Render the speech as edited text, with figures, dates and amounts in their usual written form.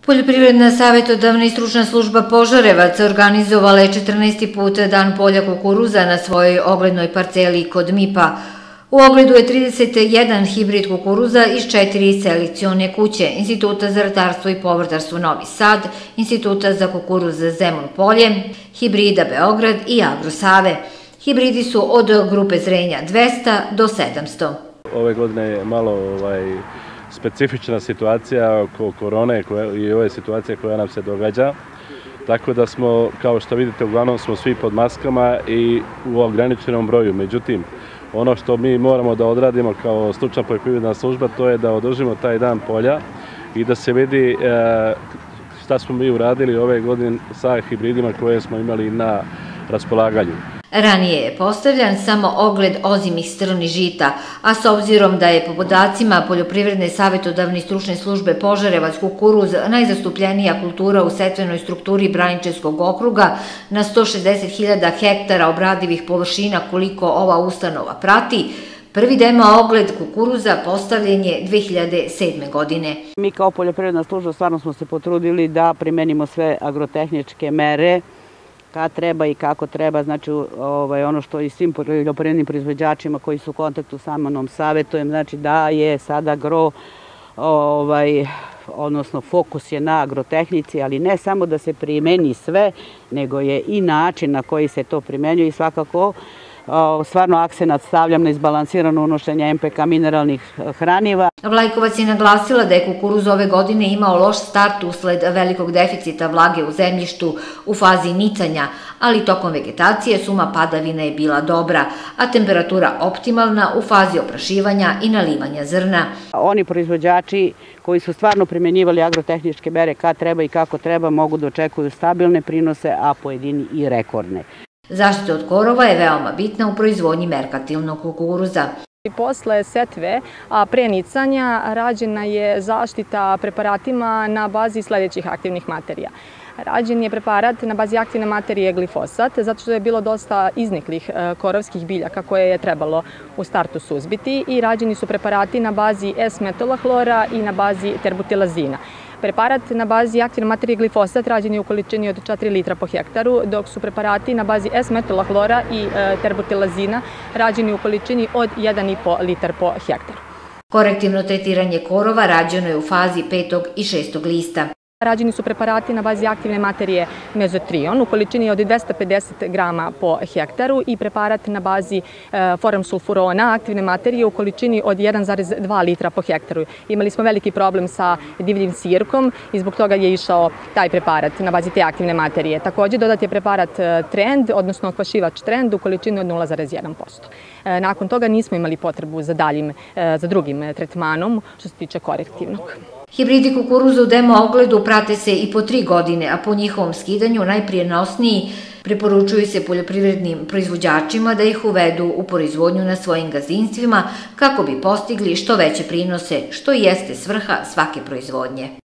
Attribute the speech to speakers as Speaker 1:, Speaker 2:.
Speaker 1: Poljoprivredna savjetodavna i stručna služba Požarevac organizovala je 14. put Dan polja kukuruza na svojoj oglednoj parceli kod MIP-a. U ogledu je 31 hibrid kukuruza iz 4 selekcione kuće, Instituta za ratarstvo i povrtarstvo Novi Sad, Instituta za kukuruz Zemun Polje, Hibrida Beograd i Agrosave. Hibridi su od grupe zrenja 200 do 700.
Speaker 2: Ove godine je malo specifična situacija oko korone i ove situacije koja nam se događa. Tako da smo, kao što vidite, uglavnom smo svi pod maskama i u ograničenom broju. Međutim, ono što mi moramo da odradimo kao stručna poljoprivredna služba, to je da održimo taj dan polja i da se vidi šta smo mi uradili ove godine sa hibridima koje smo imali na raspolaganju.
Speaker 1: Ranije je postavljan samo ogled ozimih strni žita, a s obzirom da je po podacima Poljoprivredne savjetodavne i stručne službe Požarevac kukuruz najzastupljenija kultura u setvenoj strukturi Braničevskog okruga na 160.000 hektara obradivih površina koliko ova ustanova prati, prvi demo ogled kukuruza postavljen je 2007. godine.
Speaker 3: Mi kao poljoprivredna služba stvarno smo se potrudili da primenimo sve agrotehničke mere kad treba i kako treba, znači ono što i svim poljoprivrednim proizvođačima koji su u kontaktu sa mnom savjetujem, znači da je sada odnosno fokus je na agrotehnici, ali ne samo da se primeni sve, nego je i način na koji se to primenjuje i svakako stvarno akcenat stavljam na izbalansirano unošenje MPK mineralnih hraniva.
Speaker 1: Vlajkovac je naglasila da je kukuruz ove godine imao loš start usled velikog deficita vlage u zemljištu u fazi nicanja, ali tokom vegetacije suma padavina je bila dobra, a temperatura optimalna u fazi oprašivanja i nalivanja zrna.
Speaker 3: Oni proizvođači koji su stvarno primjenjivali agrotehničke mere kad treba i kako treba mogu da očekuju stabilne prinose, a pojedini i rekordne.
Speaker 1: Zaštita od korova je veoma bitna u proizvodnji merkantilnog kukuruza.
Speaker 4: Posle setve, a pre nicanja, rađena je zaštita preparatima na bazi sledećih aktivnih materija. Rađen je preparat na bazi aktivne materije glifosat, zato što je bilo dosta izniklih korovskih biljaka koje je trebalo u startu suzbiti i rađeni su preparati na bazi S-metolahlora i na bazi terbutilazina. Preparat na bazi aktivne materije glifosat rađen je u količini od 4 litra po hektaru, dok su preparati na bazi S-metolahlora i terbutilazina rađeni u količini od 1,5 litar po hektaru.
Speaker 1: Korektivno tretiranje korova rađeno je u fazi 5. i 6. lista.
Speaker 4: Rađeni su preparati na bazi aktivne materije mezotrion u količini od 250 grama po hektaru i preparat na bazi forumsulfurona aktivne materije u količini od 1,2 litra po hektaru. Imali smo veliki problem sa divljim sirkom i zbog toga je išao taj preparat na bazi te aktivne materije. Također dodat je preparat Trend, odnosno okvašivač Trend u količini od 0,1%. Nakon toga nismo imali potrebu za drugim tretmanom što se tiče korektivnog.
Speaker 1: Hibridi kukuruza u demo ogledu prate se i po 3 godine, a po njihovom skidanju najprijenosniji preporučuju se poljoprivrednim proizvođačima da ih uvedu u proizvodnju na svojim gazdinstvima kako bi postigli što veće prinose, što jeste svrha svake proizvodnje.